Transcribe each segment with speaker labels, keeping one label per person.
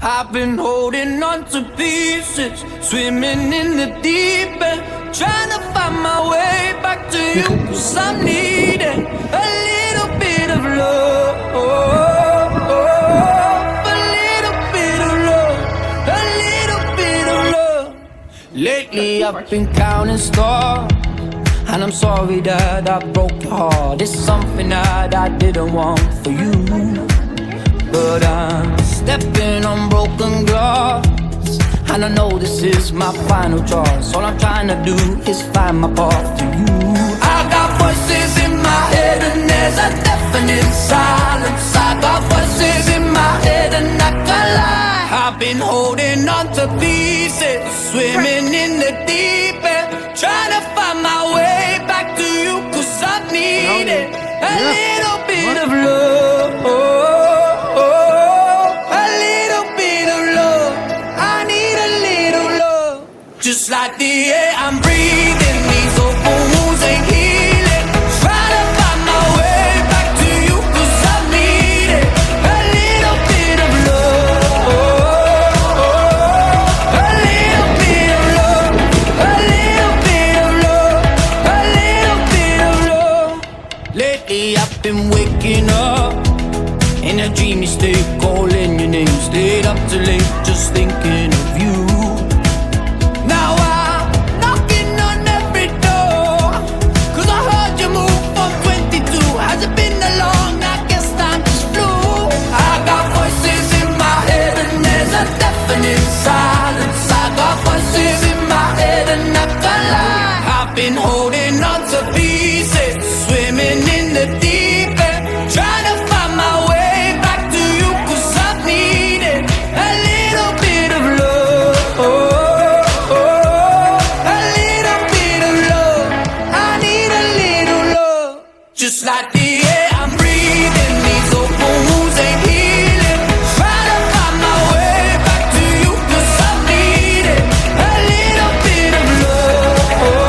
Speaker 1: I've been holding on to pieces, swimming in the deep end, trying to find my way back to you, 'cause I'm needing a little bit of love, a little bit of love, a little bit of love. Lately I've been counting stars, and I'm sorry that I broke your heart. It's something that I didn't want for you, but I'm stepping on broken glass, and I know this is my final choice. All I'm trying to do is find my path to you. I got voices in my head and there's a deafening silence. I got voices in my head and I can't lie. I've been holding on to pieces, swimming in the deep end, trying to find my way back to you, 'cause I needed a little bit of love, a little bit of love. I need a little love. Just like the air I'm breathing, these open wounds ain't healing. Trying to find my way back to you, 'cause I needed a little bit of love, a little bit of love, a little bit of love, a little bit of love. Lately I've been waking up in a dreamy state, calling your name, stayed up too late, just thinking of you. Now I'm knocking on every door, 'cause I heard you move from 22. Has it been that long? I guess time just flew. I got voices in my head and there's a deafening silence. I got voices in my head and I can't lie. I've been holding on to pieces, swimming in the deep end, trying to find my way back to you, 'cause I needed a little bit of love, a little bit of love. I need a little love. Just like the air I'm breathing, these open wounds ain't healing. Trying to find my way back to you, 'cause I needed a little bit of love,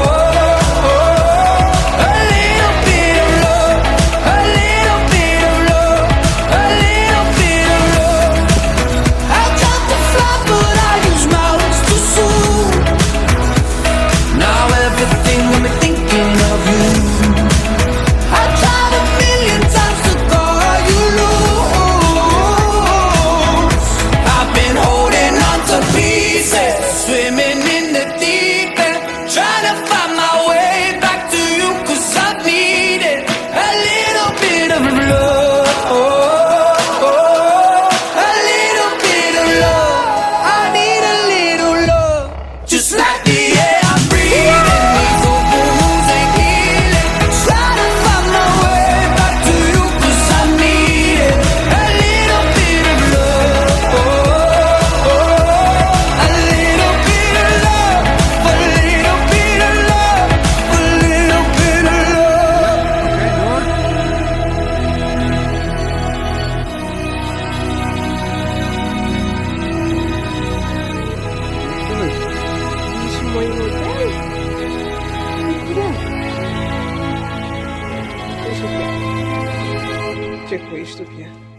Speaker 1: a little bit of love, a little bit of love, a little bit of love. I tried to fly but I use my wings too soon. Now everything got me thinking of you. I tried a million times to call you loose. I've been holding on to pieces, swimming in the deep end, trying to find my way back to you, 'cause I needed a little bit of love, a little bit of love. I need a little love. Just like the air I'm breathing, these open wounds ain't healing. Trying to find my way back to you, 'cause I needed a little bit of love, a little bit of love, a little bit of love, a little bit of love.
Speaker 2: Isso, mãe, não tem? Deixa eu ver. Que é com isto aqui?